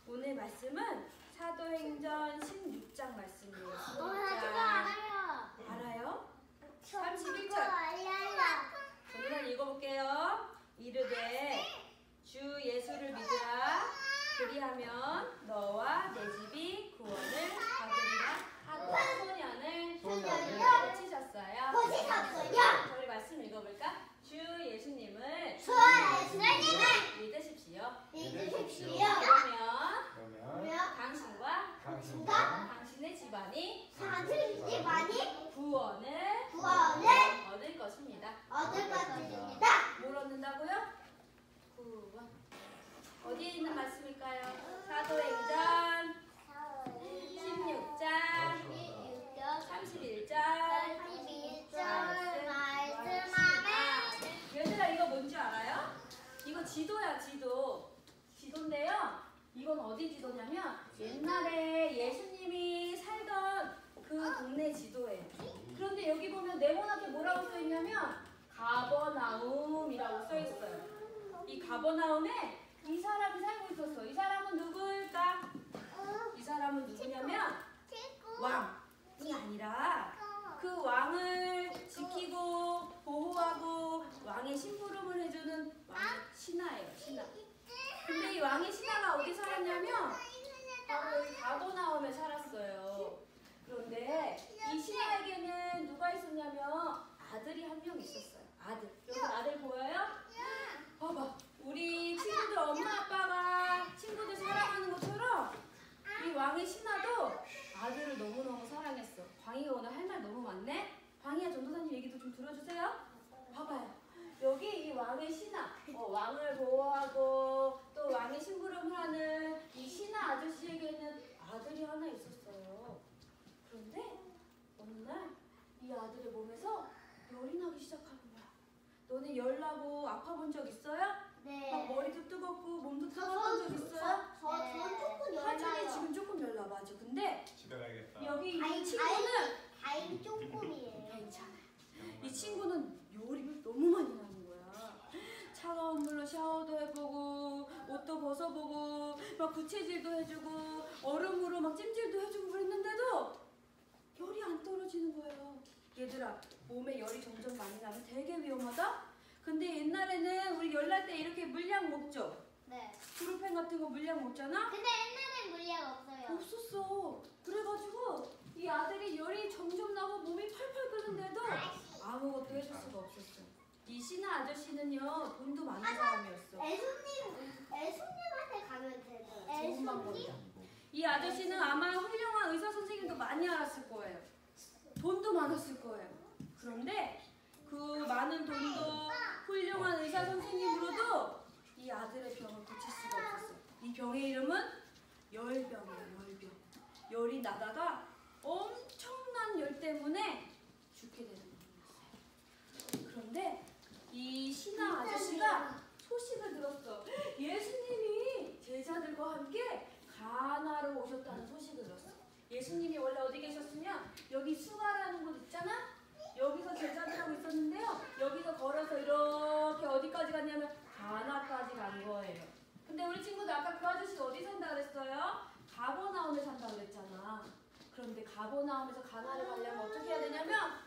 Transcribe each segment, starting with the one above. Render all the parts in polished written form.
오늘 말씀은 사도행전 16장 말씀이에요. 16장. 알아요. 알아요? 31절. 알아요. 저는 읽어볼게요. 이르되 주 예수를 믿으라. 그리하면 너와 내 집이 구원을 받으리라 하고 소년을 고치셨어요. 우리 말씀 읽어볼까? 주 예수님을 믿으십시오. 그러면 당신과 당신의 집안이 구원을 얻을 것입니다. 뭘 얻는다고요? 구원. 어디에 있는 말씀일까요? 사도행전 16장 31절 얘들아 이거 뭔지 알아요? 이거 지도야 지도. 지도인데요. 이건 어디 지도냐면 옛날에 예수님이 살던 그 동네 지도예요. 그런데 여기 보면 네모나게 뭐라고 써있냐면 가버나움이라고 써있어요. 이 가버나움에 이 사람이 살고 있었어. 이 사람은 누구일까? 이 사람은 누구냐면 왕이 아니라 그 왕을 지키고 보호하고 왕의 심부름을 해주는 왕의 신하예요. 신하. 근데 이 왕의 신하가 어디 살았냐면 바로 이 가버나움에 살았어요. 그런데 이 신하에게는 누가 있었냐면 아들이 한 명 있었어요. 아들. 여기 아들 보여요? 봐봐. 우리 친구들 엄마 아빠가 친구들 사랑하는 것처럼 이 왕의 신하도 아들을 너무너무 사랑했어. 광희가 오늘 할 말 너무 많네? 광희야 전도사님 얘기도 좀 들어주세요. 봐봐요. 여기 이 왕의 신하, 왕을 보호하고 또 왕의 심부름을 하는 이 신하 아저씨에게는 아들이 하나 있었어요. 그런데 어느 날 이 아들의 몸에서 열이 나기 시작하는 거야. 너네 열 나고 아파본 적 있어요? 네. 막 머리도 뜨겁고 몸도 뜨거운 적 있어요? 저는 조금 하준이 지금 조금 열나 맞아. 근데 집에 가야겠다. 여기 이 친구는 다행히 조금이에요. 괜찮아요. 이 친구는 열이 너무 많이 나는 거야. 차가운 물로 샤워도 해보고 옷도 벗어보고 막 부채질도 해주고 얼음으로 막 찜질도 해주고 그랬는데도 열이 안 떨어지는 거예요. 얘들아 몸에 열이 점점 많이 나면 되게 위험하다? 근데 옛날에는 우리 열 날 때 이렇게 물약 먹죠? 네. 브루펜 같은 거 물약 먹잖아? 근데 옛날엔 물약 없어요. 없었어. 그래가지고 이 아들이 열이 점점 나고 몸이 펄펄 끓는데도 아무것도 해줄 수가 없었어. 이 신하 아저씨는요 돈도 많은 사람이었어. 애순님한테 가면 되죠. 좋은 방법이다. 이 아저씨는 아마 훌륭한 의사 선생님도 많이 알았을 거예요. 돈도 많았을 거예요. 그런데 그 많은 돈도 훌륭한 의사 선생님으로도 이 아들의 병을 고칠 수가 없었어요. 이 병의 이름은 열병이에요. 열병. 열이 나다가 엄청난 열 때문에 죽게 되는 거였어요. 그런데 이 신하 아저씨가 소식을 들었어. 예수님이 제자들과 함께 가나로 오셨다는 소식을 들었어. 예수님이 원래 어디 계셨으면 여기 수가라는 곳 있잖아? 여기서 제자들하고 있었는데요. 여기서 걸어서 이렇게 어디까지 갔냐면 가나까지 간 거예요. 근데 우리 친구도 아까 그 아저씨가 어디 산다 그랬어요? 가버나움에 산다 그랬잖아. 그런데 가버나움에서 가나를 가려면 어떻게 해야 되냐면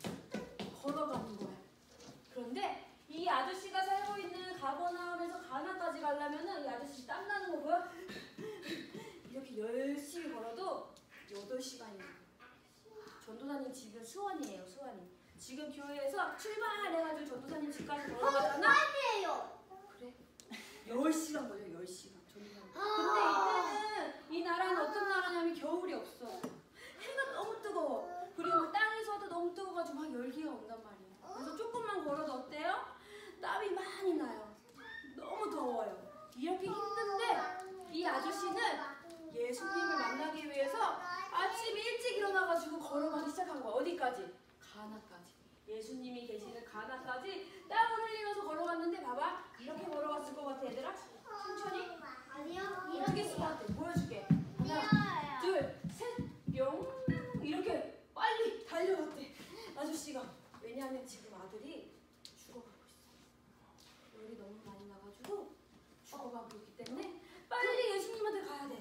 걸어가는 거야. 그런데 이 아저씨가 살고 있는 가버나움에서 가나까지 가려면은 이 아저씨 땀나는 거 보여? 이렇게 열심히 걸어도 8시간이에요. 전도사님 집은 수원이에요. 수원이. 지금 교회에서 출발해가지고 전도사님 집까지 걸어가잖아? 아니에요. 그래? 10시간 걸려. 10시간. 전도사님. 근데 이때는 이 나라는 어떤 나라냐면 겨울이 없어. 해가 너무 뜨거워. 그리고 땅에서도 너무 뜨거워가지고 막 열기가 온단 말이에요. 그래서 조금만 걸어도 어때요? 땀이 많이 나요. 너무 더워요. 이렇게 힘든데 이 아저씨는 예수님을 만나기 위해서 아침 일찍 일어나가지고 걸어가기 시작한 거야. 어디까지? 가나까지. 예수님이 계시는 가나까지 땀을 흘리면서 걸어갔는데 봐봐. 이렇게 걸어갔을 것 같아 얘들아? 천천히? 아니요. 어떻게 했을 것 같아? 보여줄게. 하나, 둘, 셋, 뿅. 이렇게 빨리 달려갔대. 아저씨가. 왜냐하면 지금 아들이 죽어가고 있어. 열이 너무 많이 나가지고 죽어가고 있기 때문에 빨리 예수님한테 가야 돼.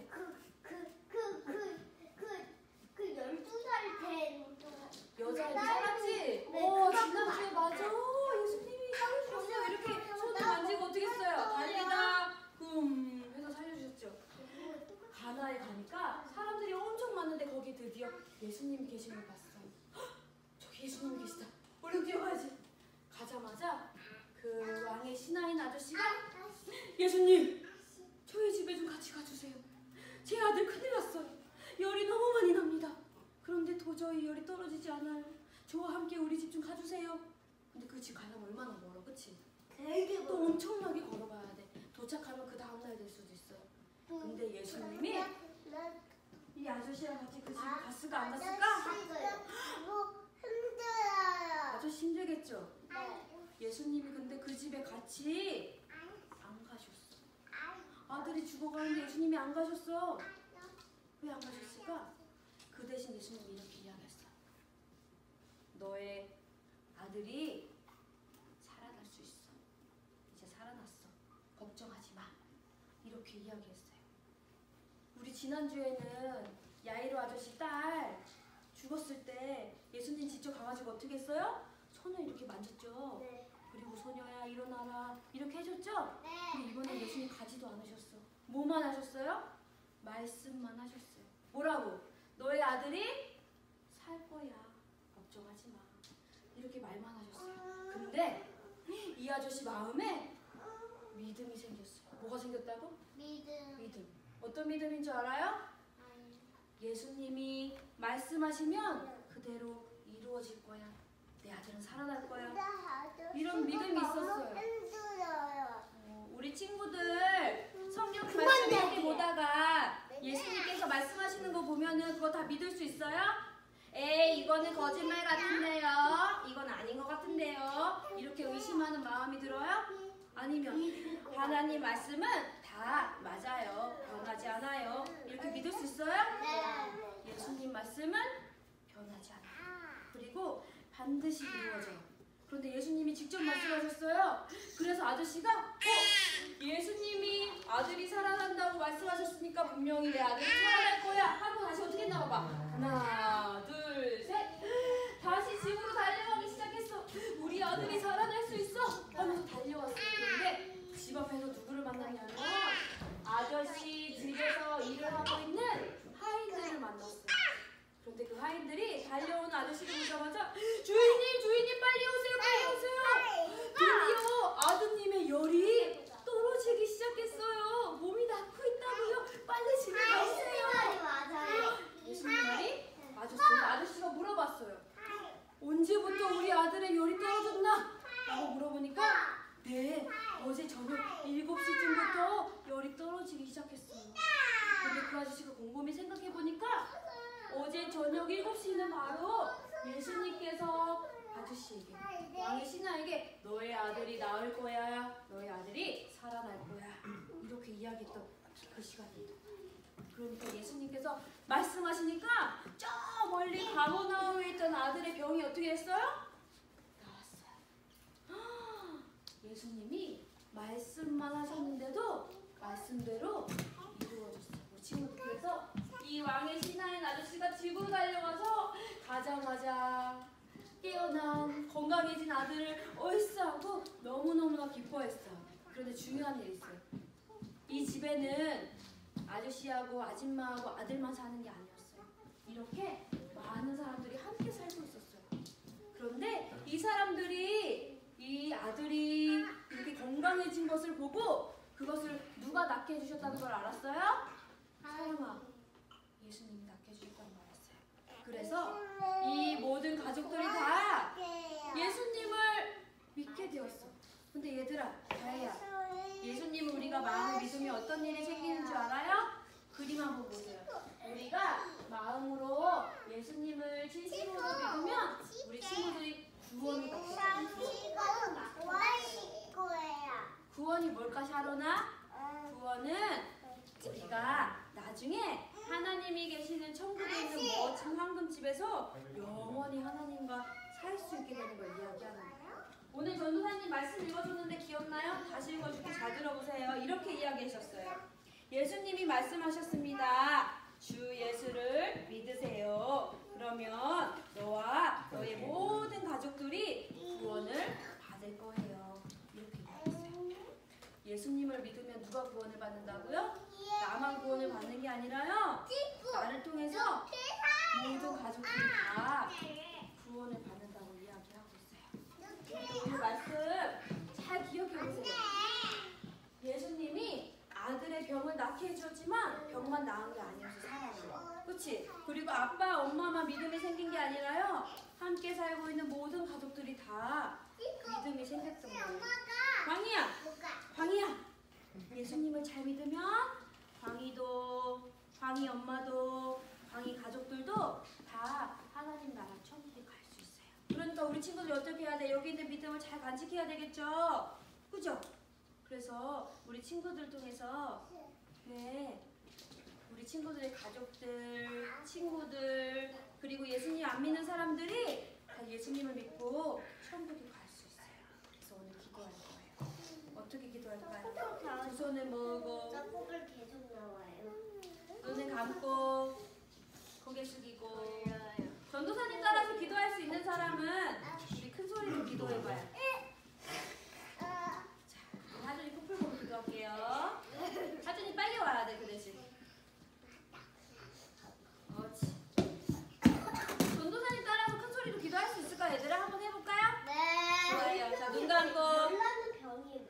왔는데 거기 드디어 예수님이 계신 걸 봤어. 헉, 저기 예수님이 계시다. 얼른 뛰어가야지. 가자마자 그 왕의 신하인 아저씨가 예수님, 저희 집에 좀 같이 가주세요. 제 아들 큰일 났어요. 열이 너무 많이 납니다. 그런데 도저히 열이 떨어지지 않아요. 저와 함께 우리 집 좀 가주세요. 근데 그 집 가려면 얼마나 멀어, 그치? 되게 또 엄청나게 걸어가야 돼. 도착하면 그 다음날 될 수도 있어요. 근데 예수님이 이 아저씨랑 같이 그 집 갔을까 안 갔을까? 힘들어요. 아저씨 힘들겠죠? 네. 예수님이 근데 그 집에 같이 안 가셨어. 아들이 죽어가는데 예수님이 안 가셨어. 왜 안 가셨을까? 그 대신 예수님이 이렇게 이야기했어. 너의 아들이 살아날 수 있어. 이제 살아났어. 걱정하지 마. 이렇게 이야기했어요. 우리 지난주에는 야이로 아저씨 딸 죽었을 때 예수님 직접 가가지고 어떻게 했어요? 손을 이렇게 만졌죠. 네. 그리고 소녀야 일어나라 이렇게 해줬죠. 네. 근데 이번에 예수님 가지도 않으셨어. 뭐만 하셨어요? 말씀만 하셨어요. 뭐라고? 너의 아들이 살 거야. 걱정하지 마. 이렇게 말만 하셨어요. 근데 이 아저씨 마음에 믿음이 생겼어요. 뭐가 생겼다고? 믿음. 어떤 믿음인 줄 알아요? 예수님이 말씀하시면 그대로 이루어질 거야. 내 아들은 살아날 거야. 이런 믿음이 있었어요. 힘들어요. 우리 친구들 성경 말씀 이렇게 보다가 예수님께서 말씀하시는 거 보면은 그거 다 믿을 수 있어요? 에이, 이거는 거짓말 같은데요. 이건 아닌 것 같은데요. 이렇게 의심하는 마음이 들어요? 아니면 하나님 말씀은 다 맞아요. 변하지 않아요. 이렇게 믿을 수 있어요? 네. 예수님 말씀은 변하지 않아요. 그리고 반드시 이루어져요. 그런데 예수님이 직접 말씀하셨어요. 그래서 아저씨가 예수님이 아들이 살아난다고 말씀하셨으니까 분명히 내 아들이 살아날 거야 하고 다시 어떻게 했나 봐봐. 하나 둘 셋. 다시 집으로 달려가기 시작했어. 우리 아들이 살아날 수 있어 하면서 달려왔어요. 그런데 집 앞에서 누구를 만났냐면 아저씨 집에서 일을 하고 있는 하인들을 만났어요. 그런데 그 하인들이 달려오는 아저씨를 보자마자 주인님 빨리 오세요, 빨리 오세요. 드디어 아드님의 열이 떨어지기 시작했어요. 몸이 낫고 있다고요. 빨리 집에 가세요. 맞아요. 예수님 말이 맞았어요. 아저씨가 물어봤어요. 언제부터 우리 아들의 열이 떨어졌나? 라고 물어보니까 네, 어제 저녁 7시쯤부터 열이 떨어지기 시작했어요. 근데 그 아저씨가 곰곰이 생각해보니까 어제 저녁 7시는 바로 예수님께서 아저씨에게, 왕의 신하에게 너의 아들이 나을 거야, 너의 아들이 살아날 거야 이렇게 이야기했던 그 시간이에요. 그러니까 예수님께서 말씀하시니까 저 멀리 가버나움에 있던 아들의 병이 어떻게 됐어요? 나았어요. 예수님이 말씀만 하셨는데도 말씀대로 이루어졌어요. 우리 친구들, 그래서 이 왕의 신하인 아저씨가 집으로 달려가서 가자마자 깨어난 건강해진 아들을 얼싸하고 너무너무나 기뻐했어요. 그런데 중요한 일이 있어요. 이 집에는 아저씨하고 아줌마하고 아들만 사는 게 아니었어요. 이렇게 많은 사람들이 함께 살고 있었어요. 그런데 이 사람들이 이 아들이 이렇게 건강해진 것을 보고 그것을 누가 낫게 해주셨다는 걸 알았어요? 사랑아, 예수님이 낫게 해주셨다는 걸 알았어요. 그래서 이 모든 가족들이 다 예수님을 믿게 되었어. 근데 얘들아, 다혜야, 예수님은 우리가 마음을 믿으면 어떤 일이 생기는 줄 알아요? 그림 한번 보세요. 우리가 마음으로 예수님을 진심으로 믿으면 우리 친구들이 구원을 받게 돼요. 구원이 뭘까, 샤로나? 구원은 우리가 나중에 하나님이 계시는 천국에 있는 멋진 황금집에서 영원히 하나님과 살 수 있게 되는 걸 이야기하는 거예요. 오늘 전도사님 말씀 읽어줬는데 기억나요? 다시 읽어줄게. 잘 들어보세요. 이렇게 이야기하셨어요. 예수님이 말씀하셨습니다. 주 예수를 믿으세요. 그러면 너와 너의 모든 가족들이 구원을 받을 거예요. 이렇게 이야기했어요. 예수님을 믿으면 누가 구원을 받는다고요? 나만 구원을 받는 게 아니라요. 나를 통해서 모든 가족들이 다 구원을 받는다고 이야기하고 있어요. 오늘 말씀 잘 기억해 보세요. 예수님이 아들의 병을 낫게 해주었지만 병만 나은 게 아니어서 살아요. 그렇지? 그리고 아빠, 엄마만 믿음이 생긴 게 아니라요. 함께 살고 있는 모든 가족들이 다 믿음이 생겼던 거예요. 광희야, 광희야. 예수님을 잘 믿으면 광희도, 광희 엄마도, 광희 가족들도 다 하나님 나라 천국에 갈 수 있어요. 그러니까 우리 친구들이 어떻게 해야 돼? 여기 있는 믿음을 잘 간직해야 되겠죠? 그죠? 그래서 우리 친구들 통해서 우리 친구들의 가족들, 친구들, 그리고 예수님 안 믿는 사람들이 다 예수님을 믿고 천국에 갈 수 있어요. 그래서 오늘 기도할 거예요. 어떻게 기도할까요? 두 손을 모으고 떡국을 계속 나와요. 눈을 감고 고개 숙이고. 전도사님 따라서 기도할 수 있는 사람은 우리 큰 소리로 기도해봐요. 자, 하준이 코풀 보고 기도할게요. 하준이 빨리 와야 돼, 그 대신. 그렇지. 전도사님 따라서 큰 소리로 기도할 수 있을까, 얘들아? 한번 해볼까요? 네. 좋아요. 자, 눈 감고 놀라는 병이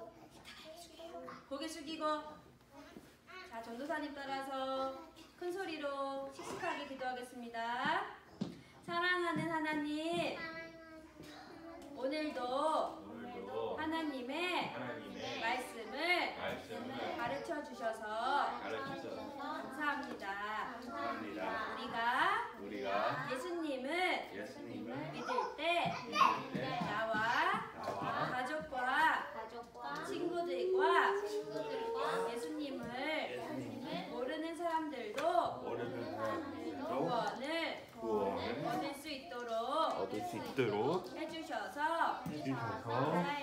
고개 숙이고. 자, 전도사님 따라서 큰 소리로 씩씩하게 기도하겠습니다. 사랑하는 하나님, 오늘도 하나님의 말씀을 가르쳐 주셔서 감사합니다. 우리가 예수님을 믿을 때 나와 가족과 친구들과 예수님을 모르는 사람들도 구원을 얻을 수 있도록 해주셔서